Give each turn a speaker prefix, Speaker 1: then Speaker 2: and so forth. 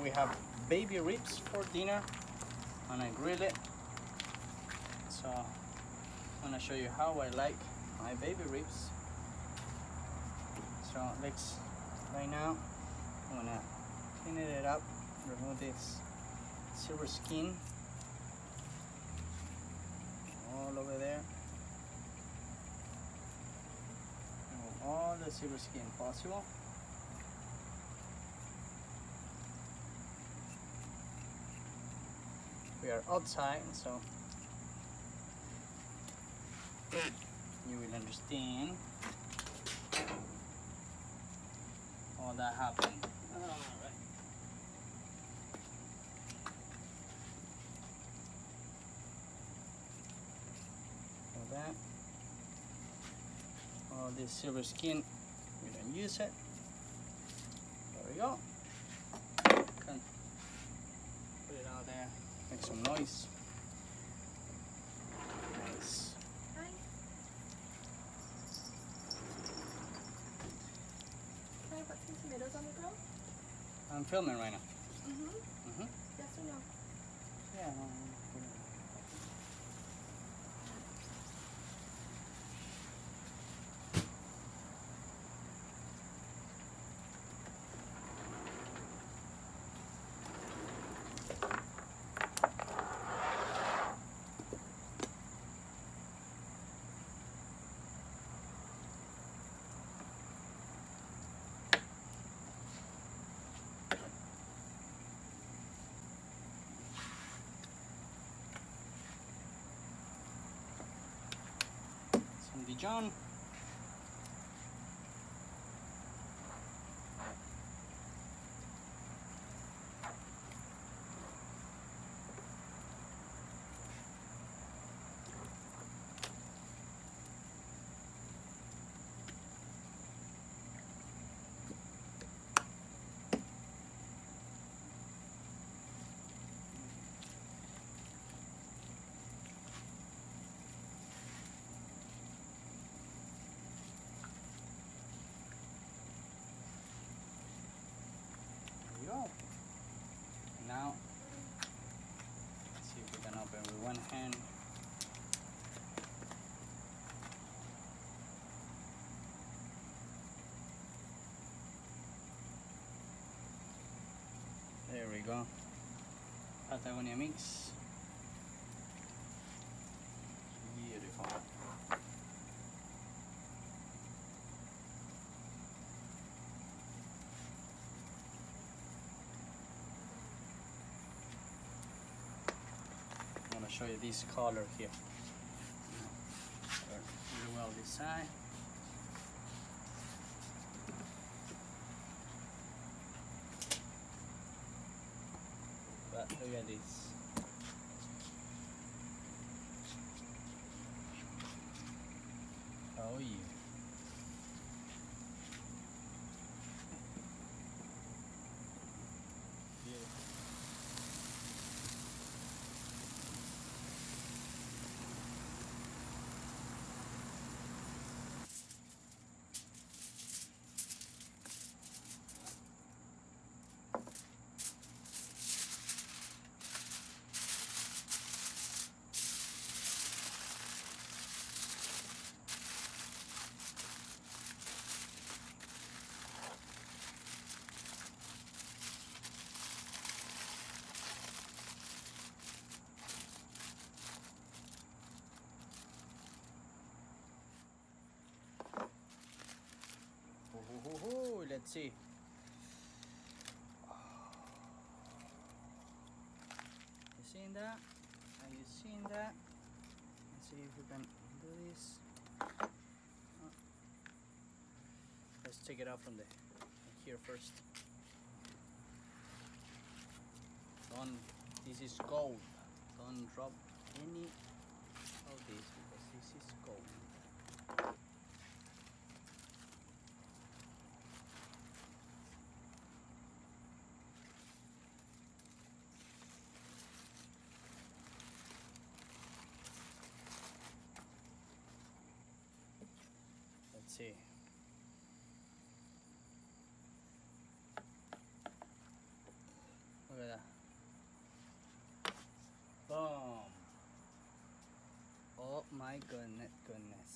Speaker 1: we have baby ribs for dinner. I'm gonna grill it. So I'm gonna show you how I like my baby ribs. So let's, right now, I'm gonna clean it up, remove this silver skin all over there. Remove all the silver skin possible. We are outside, so you will understand all that happened. Alright. So that, all this silver skin, we don't use it. There we go. Can put it out there, make some noise. Nice.
Speaker 2: Hi. Can I put some tomatoes on the grill?
Speaker 1: I'm filming right now.
Speaker 2: Yes or no?
Speaker 1: Yeah. Some Dijon. Go. Now, let's see if we can open with one hand. There we go. Patagonia mix. Beautiful. I'm gonna show you this color here. Really well this side. But look at this. Oh yeah. Beautiful. Let's see. You seen that? Are you seeing that? Let's see if we can do this. Let's take it out from here first. This is gold. Don't drop any of this because this is gold. Let's see. My goodness.